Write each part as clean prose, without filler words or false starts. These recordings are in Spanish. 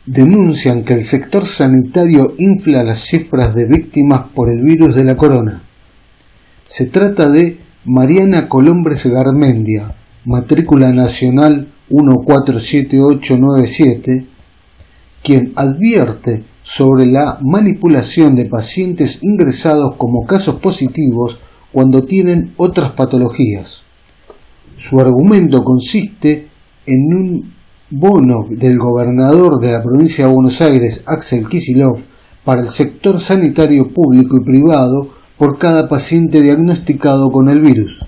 denuncian que el sector sanitario infla las cifras de víctimas por el virus de la corona. Se trata de Mariana Colombres Garmendia, matrícula nacional 147897, quien advierte sobre la manipulación de pacientes ingresados como casos positivos cuando tienen otras patologías. Su argumento consiste en un bono del gobernador de la provincia de Buenos Aires, Axel Kicillof, para el sector sanitario público y privado por cada paciente diagnosticado con el virus.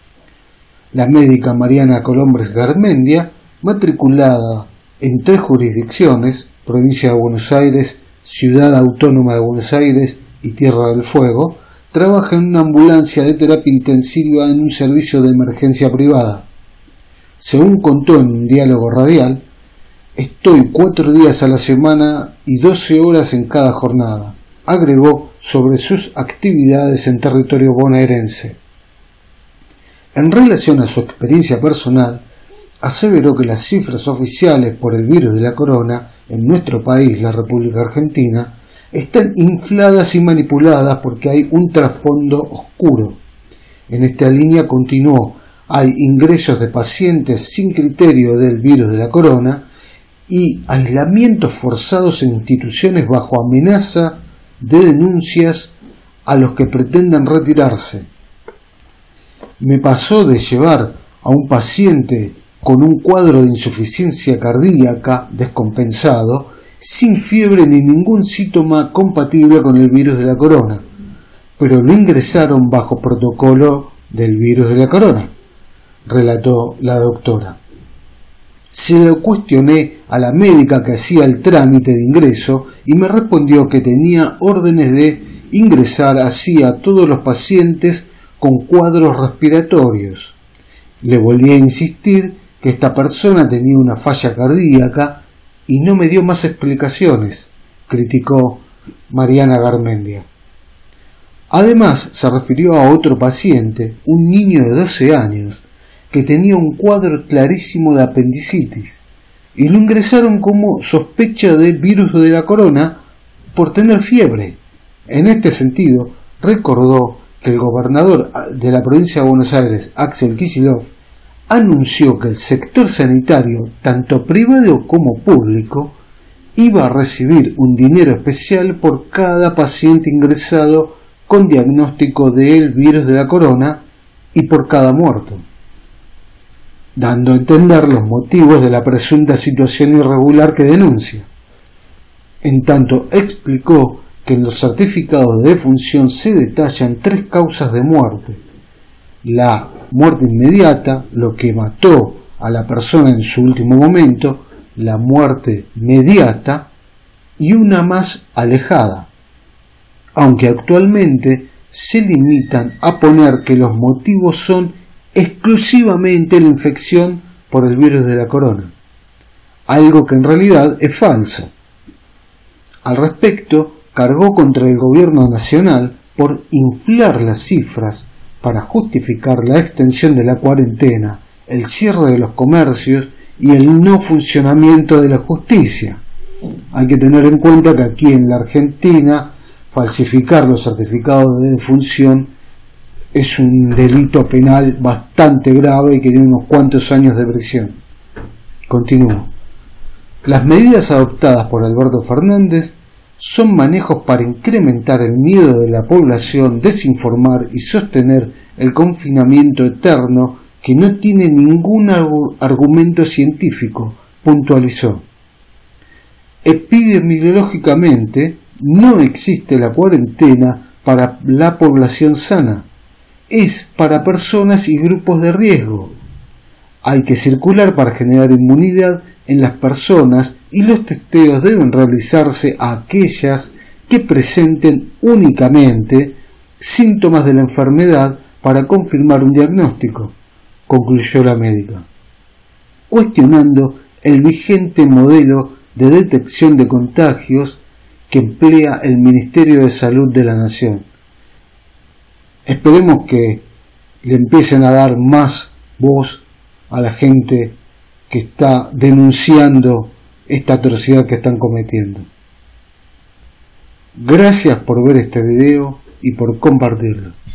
La médica Mariana Colombres Garmendia, matriculada en 3 jurisdicciones, provincia de Buenos Aires, Ciudad Autónoma de Buenos Aires y Tierra del Fuego, trabaja en una ambulancia de terapia intensiva en un servicio de emergencia privada. Según contó en un diálogo radial, estoy 4 días a la semana y 12 horas en cada jornada, agregó sobre sus actividades en territorio bonaerense. En relación a su experiencia personal, aseveró que las cifras oficiales por el virus de la corona en nuestro país, la República Argentina, están infladas y manipuladas porque hay un trasfondo oscuro. En esta línea continuó: hay ingresos de pacientes sin criterio del virus de la corona y aislamientos forzados en instituciones bajo amenaza de denuncias a los que pretenden retirarse. Me pasó de llevar a un paciente con un cuadro de insuficiencia cardíaca descompensado, sin fiebre ni ningún síntoma compatible con el virus de la corona, pero lo ingresaron bajo protocolo del virus de la corona, relató la doctora. Se lo cuestioné a la médica que hacía el trámite de ingreso y me respondió que tenía órdenes de ingresar así a todos los pacientes con cuadros respiratorios. Le volví a insistir que esta persona tenía una falla cardíaca y no me dio más explicaciones, criticó Mariana Garmendia. Además, se refirió a otro paciente, un niño de 12 años, que tenía un cuadro clarísimo de apendicitis, y lo ingresaron como sospecha de virus de la corona por tener fiebre. En este sentido, recordó que el gobernador de la provincia de Buenos Aires, Axel Kicillof, anunció que el sector sanitario, tanto privado como público, iba a recibir un dinero especial por cada paciente ingresado con diagnóstico del virus de la corona y por cada muerto, dando a entender los motivos de la presunta situación irregular que denuncia. En tanto, explicó que en los certificados de defunción se detallan 3 causas de muerte: la muerte inmediata, lo que mató a la persona en su último momento, la muerte mediata y una más alejada, aunque actualmente se limitan a poner que los motivos son exclusivamente la infección por el virus de la corona, algo que en realidad es falso. Al respecto, cargó contra el gobierno nacional por inflar las cifras para justificar la extensión de la cuarentena, el cierre de los comercios y el no funcionamiento de la justicia. Hay que tener en cuenta que aquí en la Argentina falsificar los certificados de defunción es un delito penal bastante grave y que tiene unos cuantos años de prisión. Continúo. Las medidas adoptadas por Alberto Fernández son manejos para incrementar el miedo de la población, desinformar y sostener el confinamiento eterno que no tiene ningún argumento científico, puntualizó. Epidemiológicamente no existe la cuarentena para la población sana, es para personas y grupos de riesgo. Hay que circular para generar inmunidad en las personas y los testeos deben realizarse a aquellas que presenten únicamente síntomas de la enfermedad para confirmar un diagnóstico, concluyó la médica, cuestionando el vigente modelo de detección de contagios que emplea el Ministerio de Salud de la Nación. Esperemos que le empiecen a dar más voz a la gente que está denunciando esta atrocidad que están cometiendo. Gracias por ver este video y por compartirlo.